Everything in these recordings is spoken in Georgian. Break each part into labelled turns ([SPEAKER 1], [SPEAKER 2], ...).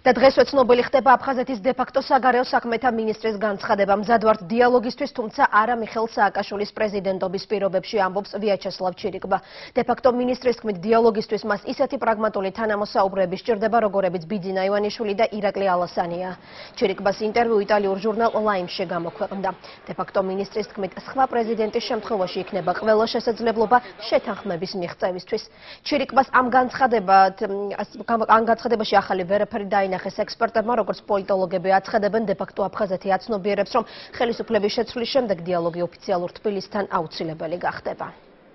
[SPEAKER 1] და დღესვე ცნობილი ხდება აფხაზეთის დე-ფაქტო საგარეო საქმეთა მინისტრის განცხადება. მზად ვართ დიალოგისთვის, თუმცა არა მიხეილ სააკაშვილის პრეზიდენტობის პირობებში, ამბობს ვიაჩესლავ ჩირიკბა. დე-ფაქტო მინისტრის თქმით, დიალოგისთვის მას ისეთი პრაგმატული თანამოსაუბრეები სჭირდება, როგორებიც ბიძინა ივანიშვილი და ირაკლი ალასანია. ჩირიკბას ინტერვიუ იტალიურ ჟურნალ Limeში გამოქვეყნდა. დე-ფაქტო მინისტრის თქმით, სხვა პრეზიდენტის შემთხვევაში იქნება ყველა შესაძლებლობა შეთანხმების მიღწევისთვის. ჩირიკბას ამ განცხადებაში ახალი ვერაფერი დაინახეს ექსპერტებმა, როგორც პოლიტოლოგები აცხადებენ, დე-ფაქტო აფხაზეთი აცნობიერებს, რომ ხელისუფლების შეცვლის შემდეგ დიალოგი ოფიციალურ თბილისთან აუცილებელი გახდება.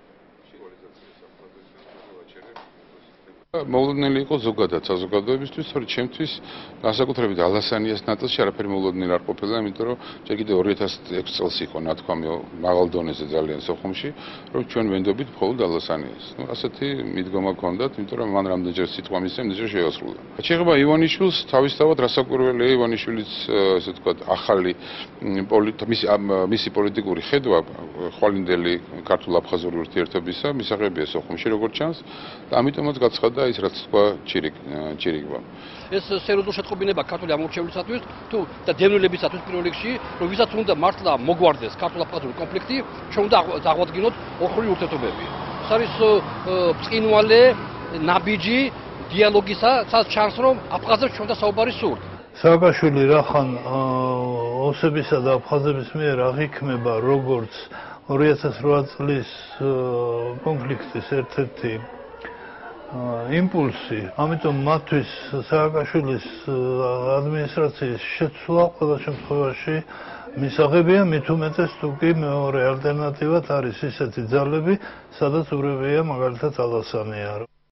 [SPEAKER 2] მოულოდნელი იყო ზოგადად საზოგადოებისთვის, თორე ჩემთვის განსაკუთრებით ალასანიას ნაწილში არაფერი მოულოდნელი არ ყოფილა, იმიტომ რომ ჯერ კიდევ 2006 წელს იყო ნათქვამი მაღალ დონეზე ძალიან სოხუმში, რომ ჩვენ ვენდობით მხოლოდ ალასანიას. ასეთი მიდგომა ჰქონდათ, იმიტომ რომ მან რამდენჯერ სიტყვა მისცა, იმდენჯერ შეასრულა. შეეხება ივანიშვილს, თავისთავად რასაკვირველია ივანიშვილის, ესე ვთქვათ, ახალი მისი პოლიტიკური ხედვა ხვალინდელი ქართულ-აფხაზური ურთიერთობისა მისაღებია სოხუმში, როგორც ჩანს, და ამიტომაც გაცხადდა ის რაც თქვა ჩირიკბა.
[SPEAKER 3] ეს სერიოზული შეტყობინება ქართული ამორჩევლისათვის თუ და დევნილებისათვის პირველ რიგში, რომ ვისაც უნდა მართლა მოგვარდეს ქართულ-აფხაზური კონფლიქტი, ჩვენ უნდა აღვადგინოთ ორმხრივი ურთიერთობები. ეს არის ბრწყინვალე ნაბიჯი დიალოგისა, სადაც ჩანს რომ აფხაზებს ჩვენ და საუბარი სურთ.
[SPEAKER 4] სააკაშვილი რახან ოსებისა და აფხაზების მიერ აღიქმება როგორც 2008 წლის კონფლიქტის ერთ-ერთი იმპულსი, ამიტომ მათთვის სააკაშვილის ადმინისტრაციის შეცვლა ყველა შემთხვევაში მისაღებია, მით უმეტეს თუ კი მეორე ალტერნატივად არის ისეთი ძალები, სადაც ურევია მაგალითად ალასანია.